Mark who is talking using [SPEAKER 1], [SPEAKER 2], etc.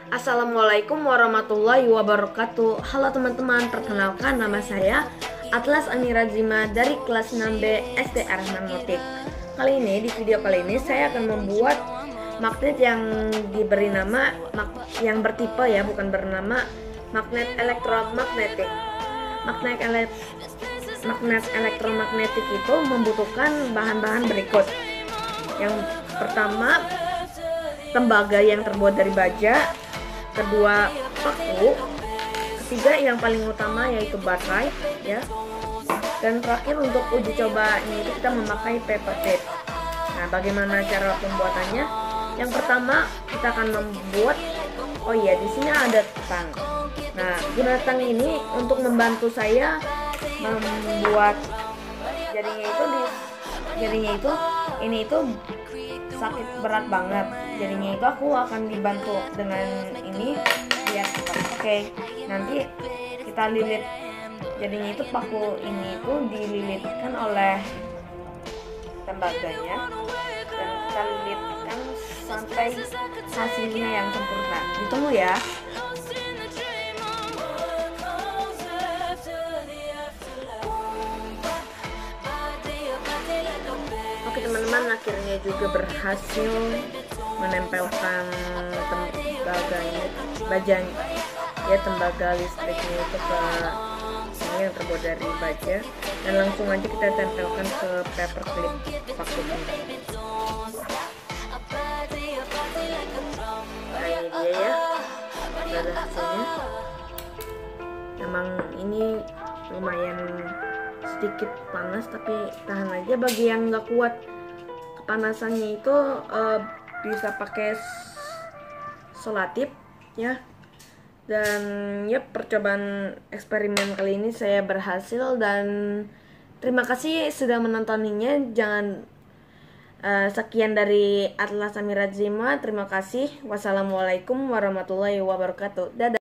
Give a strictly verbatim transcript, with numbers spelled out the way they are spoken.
[SPEAKER 1] Assalamualaikum warahmatullahi wabarakatuh. Halo teman-teman, perkenalkan nama saya Atlas Amira Zima dari kelas enam B S D Arahman Motif. Kali ini, di video kali ini saya akan membuat magnet yang diberi nama yang bertipe ya, bukan bernama magnet elektromagnetik. Magnet ele magnet elektromagnetik itu membutuhkan bahan-bahan berikut. Yang pertama, tembaga yang terbuat dari baja, kedua paku, ketiga yang paling utama yaitu baterai ya, dan terakhir untuk uji coba ini kita memakai paper tape. Nah, bagaimana cara pembuatannya? Yang pertama kita akan membuat, oh iya di sini ada tang. Nah, guna tang ini untuk membantu saya membuat jadinya itu di jadinya itu ini itu sakit berat banget. Jadinya itu aku akan dibantu dengan ini biar cepat. Oke, nanti kita lilit. Jadinya itu paku ini itu dililitkan oleh tembaganya dan kita lilitkan sampai hasilnya yang sempurna. Ditunggu ya. Oke teman-teman, akhirnya juga berhasil menempelkan tembaga ini, baja ya, tembaga listriknya itu ke ini yang terbuat dari baja, dan langsung aja kita tempelkan ke paper clip paku ini. Nah ini dia ya, udah ada hasilnya. Emang ini lumayan sedikit panas, tapi tahan aja. Bagi yang nggak kuat kepanasannya itu uh, bisa pakai selotip ya. Dan ya, percobaan eksperimen kali ini saya berhasil, dan terima kasih sudah menontonnya. Jangan uh, sekian dari Atlas Amira Zima. Terima kasih. Wassalamualaikum warahmatullahi wabarakatuh. Dadah.